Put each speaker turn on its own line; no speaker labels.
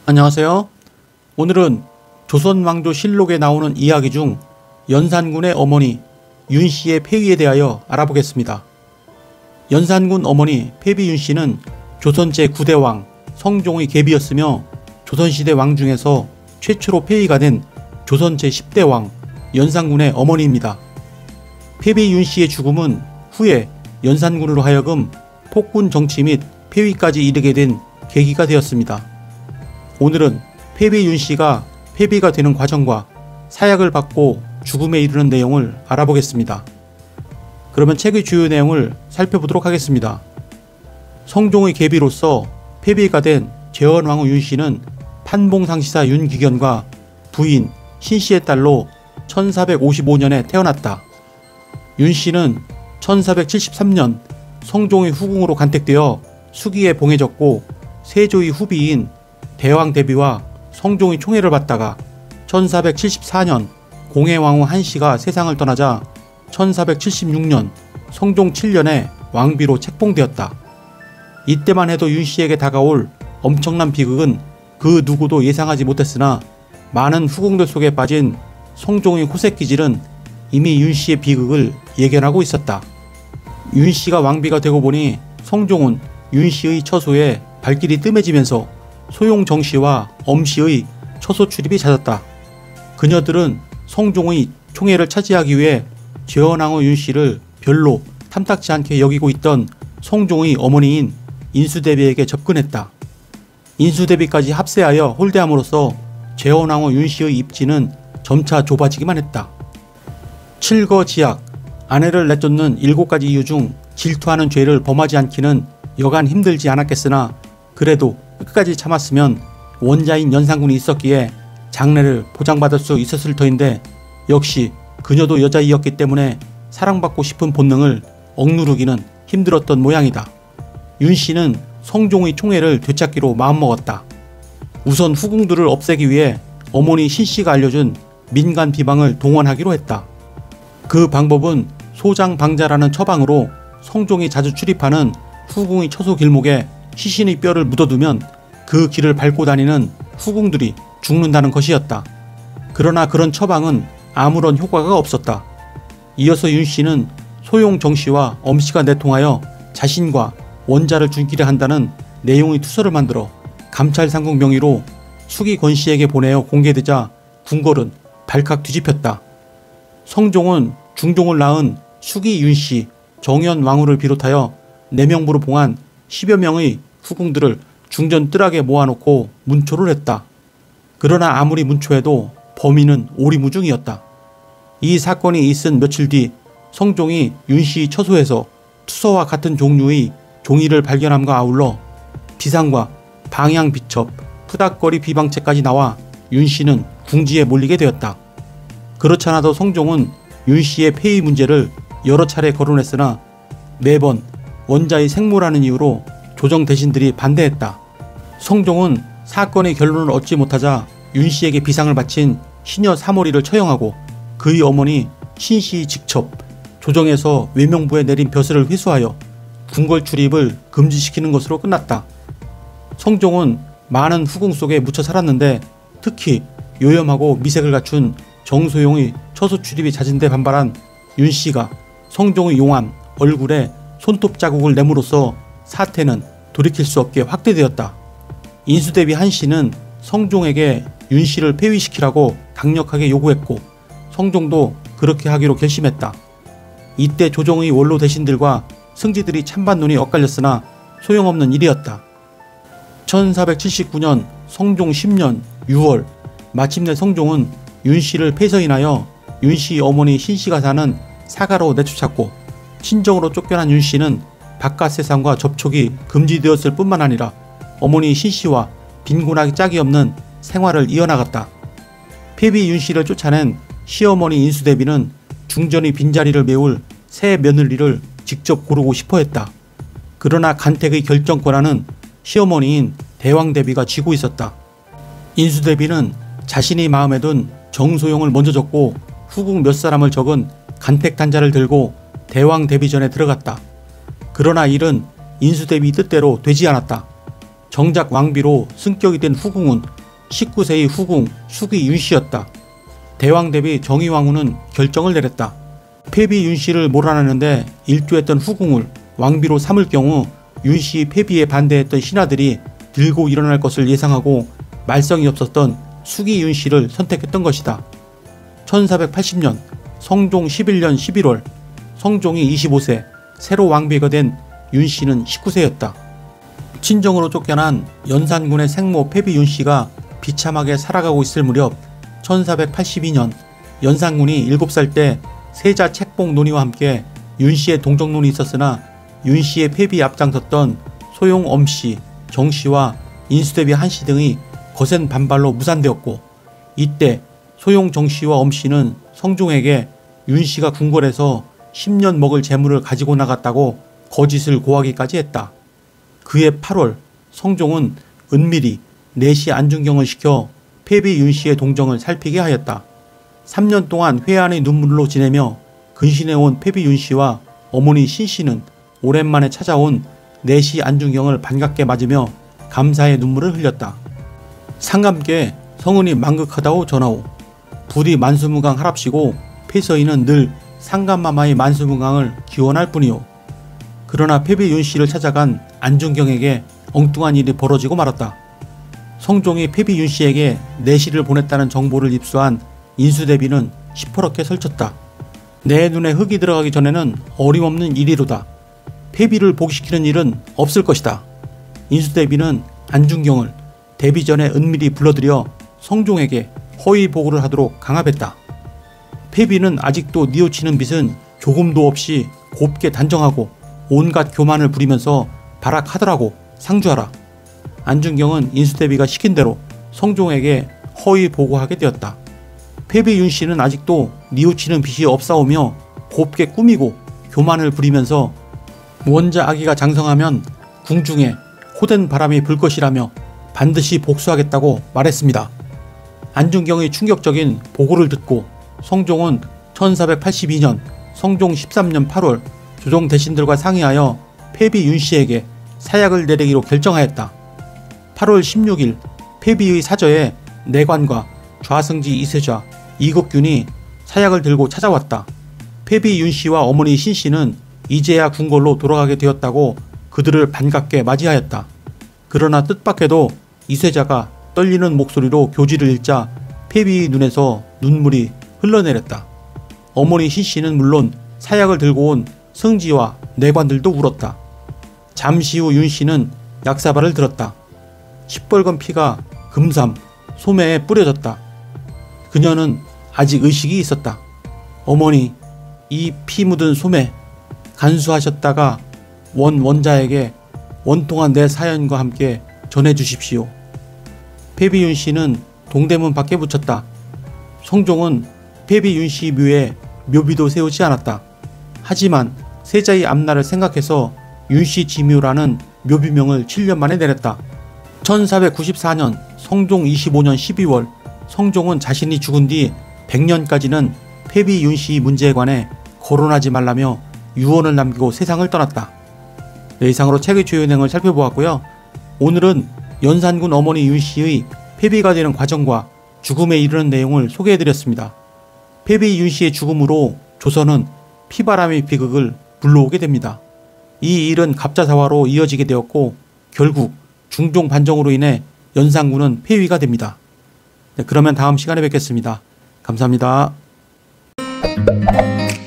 안녕하세요. 오늘은 조선왕조실록에 나오는 이야기 중 연산군의 어머니 윤씨의 폐위에 대하여 알아보겠습니다. 연산군 어머니 폐비윤씨는 조선 제9대 왕 성종의 계비였으며 조선시대 왕 중에서 최초로 폐위가 된 조선 제10대 왕 연산군의 어머니입니다. 폐비윤씨의 죽음은 후에 연산군으로 하여금 폭군 정치 및 폐위까지 이르게 된 계기가 되었습니다. 오늘은 폐비윤씨가 폐비가 되는 과정과 사약을 받고 죽음에 이르는 내용을 알아보겠습니다. 그러면 책의 주요 내용을 살펴보도록 하겠습니다. 성종의 계비로서 폐비가 된 제헌왕후 윤씨는 판봉상시사 윤기견과 부인 신씨의 딸로 1455년에 태어났다. 윤씨는 1473년 성종의 후궁으로 간택되어 수기에 봉해졌고 세조의 후비인 대왕대비와 성종의 총애를 받다가 1474년 공해왕후 한씨가 세상을 떠나자 1476년 성종 7년에 왕비로 책봉되었다. 이때만 해도 윤씨에게 다가올 엄청난 비극은 그 누구도 예상하지 못했으나 많은 후궁들 속에 빠진 성종의 호색기질은 이미 윤씨의 비극을 예견하고 있었다. 윤씨가 왕비가 되고 보니 성종은 윤씨의 처소에 발길이 뜸해지면서 소용 정씨와 엄씨의 처소 출입이 잦았다. 그녀들은 성종의 총애를 차지하기 위해 제헌왕후 윤씨를 별로 탐탁지 않게 여기고 있던 성종의 어머니인 인수대비에게 접근했다. 인수대비까지 합세하여 홀대함으로써 제헌왕후 윤씨의 입지는 점차 좁아지기만 했다. 칠거지약, 아내를 내쫓는 7가지 이유 중 질투하는 죄를 범하지 않기는 여간 힘들지 않았겠으나 그래도 끝까지 참았으면 원자인 연산군이 있었기에 장래를 보장받을 수 있었을 터인데 역시 그녀도 여자이었기 때문에 사랑받고 싶은 본능을 억누르기는 힘들었던 모양이다. 윤씨는 성종의 총애를 되찾기로 마음먹었다. 우선 후궁들을 없애기 위해 어머니 신씨가 알려준 민간 비방을 동원하기로 했다. 그 방법은 소장방자라는 처방으로 성종이 자주 출입하는 후궁의 처소 길목에 시신의 뼈를 묻어두면 그 길을 밟고 다니는 후궁들이 죽는다는 것이었다. 그러나 그런 처방은 아무런 효과가 없었다. 이어서 윤씨는 소용 정씨와 엄씨가 내통하여 자신과 원자를 죽이려 한다는 내용의 투서를 만들어 감찰상국 명의로 수기 권씨에게 보내어 공개되자 궁궐은 발칵 뒤집혔다. 성종은 중종을 낳은 수기 윤씨, 정현 왕후를 비롯하여 4명부로 봉한 10여 명의 후궁들을 중전 뜰하게 모아놓고 문초를 했다. 그러나 아무리 문초해도 범인은 오리무중이었다. 이 사건이 있은 며칠 뒤 성종이 윤씨 처소에서 투서와 같은 종류의 종이를 발견함과 아울러 비상과 방향 비첩, 푸닥거리 비방책까지 나와 윤씨는 궁지에 몰리게 되었다. 그렇지 않아도 성종은 윤씨의 폐위 문제를 여러 차례 거론했으나 매번 원자의 생모라는 이유로 조정 대신들이 반대했다. 성종은 사건의 결론을 얻지 못하자 윤씨에게 비상을 바친 시녀 사모리를 처형하고 그의 어머니 신씨의 직첩, 조정에서 외명부에 내린 벼슬을 회수하여 궁궐 출입을 금지시키는 것으로 끝났다. 성종은 많은 후궁 속에 묻혀 살았는데 특히 요염하고 미색을 갖춘 정소용의 처소 출입이 잦은 데 반발한 윤씨가 성종의 용안, 얼굴에 손톱 자국을 내므로써 사태는 돌이킬 수 없게 확대되었다. 인수대비 한씨는 성종에게 윤씨를 폐위시키라고 강력하게 요구했고 성종도 그렇게 하기로 결심했다. 이때 조정의 원로 대신들과 승지들이 찬반 눈이 엇갈렸으나 소용없는 일이었다. 1479년 성종 10년 6월 마침내 성종은 윤씨를 폐서인하여 윤씨 어머니 신씨가 사는 사가로 내쫓았고 친정으로 쫓겨난 윤씨는 바깥 세상과 접촉이 금지되었을 뿐만 아니라 어머니 신씨와 빈곤하기 짝이 없는 생활을 이어나갔다. 폐비 윤씨를 쫓아낸 시어머니 인수대비는 중전의 빈자리를 메울 새 며느리를 직접 고르고 싶어 했다. 그러나 간택의 결정 권한은 시어머니인 대왕대비가 쥐고 있었다. 인수대비는 자신이 마음에 둔 정소용을 먼저 적고 후궁 몇 사람을 적은 간택 단자를 들고 대왕대비전에 들어갔다. 그러나 일은 인수대비 뜻대로 되지 않았다. 정작 왕비로 승격이 된 후궁은 19세의 후궁 수기 윤씨였다. 대왕 대비 정의왕후는 결정을 내렸다. 폐비 윤씨를 몰아내는데 일조했던 후궁을 왕비로 삼을 경우 윤씨 폐비에 반대했던 신하들이 들고 일어날 것을 예상하고 말썽이 없었던 수기 윤씨를 선택했던 것이다. 1480년 성종 11년 11월 성종이 25세, 새로 왕비가 된 윤씨는 19세였다. 친정으로 쫓겨난 연산군의 생모 폐비 윤씨가 비참하게 살아가고 있을 무렵 1482년 연산군이 7살 때 세자 책봉 논의와 함께 윤씨의 동정론이 있었으나 윤씨의 폐비에 앞장섰던 소용 엄씨, 정씨와 인수대비 한씨 등의 거센 반발로 무산되었고, 이때 소용 정씨와 엄씨는 성종에게 윤씨가 궁궐에서 10년 먹을 재물을 가지고 나갔다고 거짓을 고하기까지 했다. 그해 8월 성종은 은밀히 내시 안중경을 시켜 폐비 윤씨의 동정을 살피게 하였다. 3년 동안 회한의 눈물로 지내며 근신해온 폐비 윤씨와 어머니 신씨는 오랜만에 찾아온 내시 안중경을 반갑게 맞으며 감사의 눈물을 흘렸다. 상감께 성은이 망극하다오 전하오. 부디 만수무강 하랍시고 폐서인은 늘 상감마마의 만수무강을 기원할 뿐이오. 그러나 폐비 윤씨를 찾아간 안중경에게 엉뚱한 일이 벌어지고 말았다. 성종이 폐비 윤씨에게 내시를 보냈다는 정보를 입수한 인수대비는 시퍼렇게 설쳤다. 내 눈에 흙이 들어가기 전에는 어림없는 일이로다. 폐비를 복시키는 일은 없을 것이다. 인수대비는 안중경을 데뷔 전에 은밀히 불러들여 성종에게 허위 보고를 하도록 강압했다. 폐비는 아직도 뉘우치는 빚은 조금도 없이 곱게 단정하고 온갖 교만을 부리면서 발악하더라고 상주하라. 안중경은 인수대비가 시킨 대로 성종에게 허위 보고하게 되었다. 폐비 윤씨는 아직도 뉘우치는 빚이 없사오며 곱게 꾸미고 교만을 부리면서 원자 아기가 장성하면 궁중에 호된 바람이 불 것이라며 반드시 복수하겠다고 말했습니다. 안중경의 충격적인 보고를 듣고 성종은 1482년 성종 13년 8월 조정 대신들과 상의하여 폐비 윤씨에게 사약을 내리기로 결정하였다. 8월 16일 폐비의 사저에 내관과 좌승지 이세자, 이국균이 사약을 들고 찾아왔다. 폐비 윤씨와 어머니 신씨는 이제야 궁궐로 돌아가게 되었다고 그들을 반갑게 맞이하였다. 그러나 뜻밖에도 이세자가 떨리는 목소리로 교지를 읽자 폐비의 눈에서 눈물이 흘러내렸다. 어머니 신씨는 물론 사약을 들고 온 승지와 내관들도 울었다. 잠시 후 윤씨는 약사발을 들었다. 시뻘건 피가 금삼, 소매에 뿌려졌다. 그녀는 아직 의식이 있었다. 어머니, 이 피 묻은 소매 간수하셨다가 원자에게 원통한 내 사연과 함께 전해주십시오. 폐비 윤씨는 동대문 밖에 붙였다. 성종은 폐비 윤씨 묘에 묘비도 세우지 않았다. 하지만 세자의 앞날을 생각해서 윤씨 지묘라는 묘비명을 7년 만에 내렸다. 1494년 성종 25년 12월 성종은 자신이 죽은 뒤 100년까지는 폐비 윤씨 문제에 관해 거론하지 말라며 유언을 남기고 세상을 떠났다. 네, 이상으로 책의 주요 내용을 살펴보았고요. 오늘은 연산군 어머니 윤씨의 폐비가 되는 과정과 죽음에 이르는 내용을 소개해드렸습니다. 폐비 윤씨의 죽음으로 조선은 피바람의 비극을 불러오게 됩니다. 이 일은 갑자사화로 이어지게 되었고 결국 중종 반정으로 인해 연산군은 폐위가 됩니다. 네, 그러면 다음 시간에 뵙겠습니다. 감사합니다.